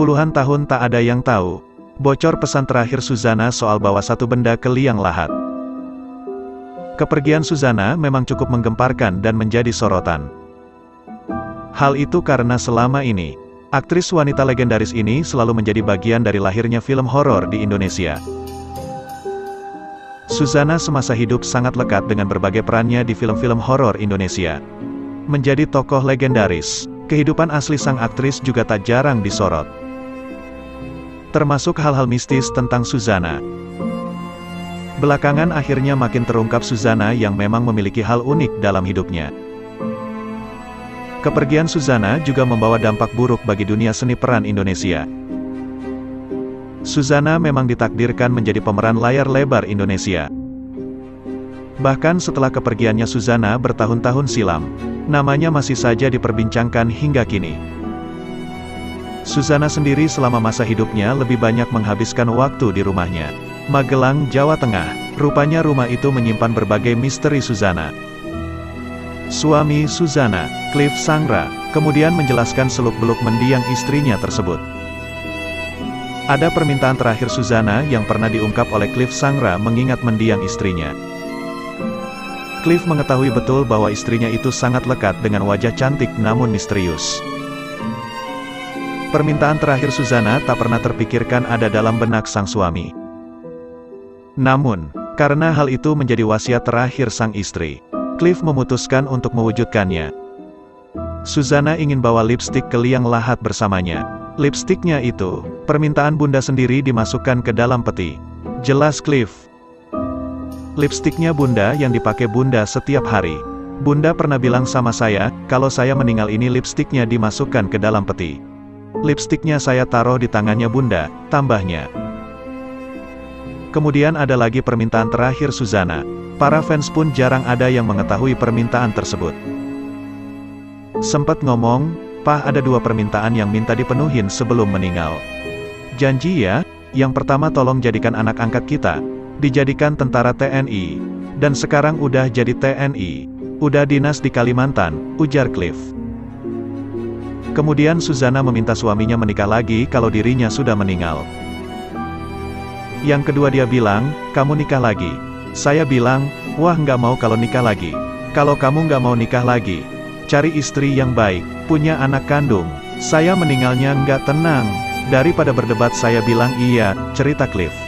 Puluhan tahun tak ada yang tahu. Bocor pesan terakhir Suzana soal bawa satu benda ke liang lahat. Kepergian Suzana memang cukup menggemparkan dan menjadi sorotan. Hal itu karena selama ini, aktris wanita legendaris ini selalu menjadi bagian dari lahirnya film horor di Indonesia. Suzana semasa hidup sangat lekat dengan berbagai perannya di film-film horor Indonesia. Menjadi tokoh legendaris, kehidupan asli sang aktris juga tak jarang disorot. Termasuk hal-hal mistis tentang Suzana. Belakangan akhirnya makin terungkap Suzana yang memang memiliki hal unik dalam hidupnya. Kepergian Suzana juga membawa dampak buruk bagi dunia seni peran Indonesia. Suzana memang ditakdirkan menjadi pemeran layar lebar Indonesia. Bahkan setelah kepergiannya Suzana bertahun-tahun silam, namanya masih saja diperbincangkan hingga kini. Suzana sendiri selama masa hidupnya lebih banyak menghabiskan waktu di rumahnya, Magelang, Jawa Tengah. Rupanya rumah itu menyimpan berbagai misteri Suzana. Suami Suzana, Cliff Sangra, kemudian menjelaskan seluk-beluk mendiang istrinya tersebut. Ada permintaan terakhir Suzana yang pernah diungkap oleh Cliff Sangra mengingat mendiang istrinya. Cliff mengetahui betul bahwa istrinya itu sangat lekat dengan wajah cantik namun misterius. Permintaan terakhir Suzana tak pernah terpikirkan ada dalam benak sang suami. Namun, karena hal itu menjadi wasiat terakhir sang istri, Cliff memutuskan untuk mewujudkannya. Suzana ingin bawa lipstik ke liang lahat bersamanya. Lipstiknya itu, permintaan bunda sendiri dimasukkan ke dalam peti. Jelas Cliff. Lipstiknya bunda yang dipakai bunda setiap hari. Bunda pernah bilang sama saya, kalau saya meninggal ini lipstiknya dimasukkan ke dalam peti. Lipstiknya saya taruh di tangannya bunda, tambahnya. Kemudian ada lagi permintaan terakhir Suzana. Para fans pun jarang ada yang mengetahui permintaan tersebut. Sempat ngomong, "Pah, ada 2 permintaan yang minta dipenuhin sebelum meninggal. Janji ya, yang pertama tolong jadikan anak angkat kita, dijadikan tentara TNI, dan sekarang udah jadi TNI, udah dinas di Kalimantan," ujar Cliff. Kemudian Suzana meminta suaminya menikah lagi kalau dirinya sudah meninggal. Yang kedua dia bilang, "Kamu nikah lagi." Saya bilang, "Wah, nggak mau kalau nikah lagi. Kalau kamu nggak mau nikah lagi, cari istri yang baik, punya anak kandung." Saya meninggalnya nggak tenang. Daripada berdebat saya bilang iya, cerita Cliff.